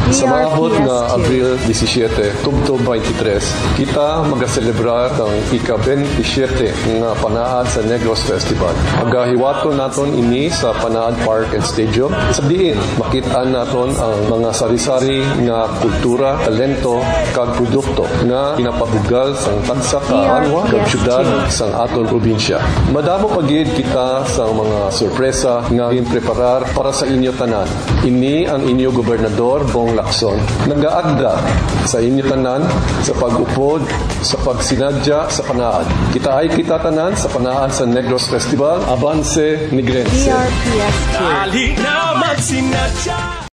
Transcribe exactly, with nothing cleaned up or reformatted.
Sa maabot nga Abril disisiete, tubtob twenty-three, kita magaselebrar ang ika-twenty-seven nga Panaad sa Negros Festival. Magahiwato naton ini sa Panaad Park and Stadium. Sa diin, makitaan naton ang mga sari-sari nga kultura, talento, kag produkto nga ginapabugal sang tansa ka anwa kag syudad sang aton probinsya. Madamo pagid kita sa mga sorpresa nga ginpreparar para sa inyo tanan. Ini ang inyo gobernador Bong Lacson. Nagaagda sa inyo tanan sa pag-upod, sa pagsinadya sa Panaad. Kita ay kita tanan sa Panaad sa Negros Festival, Avance Negrense. D R P S two.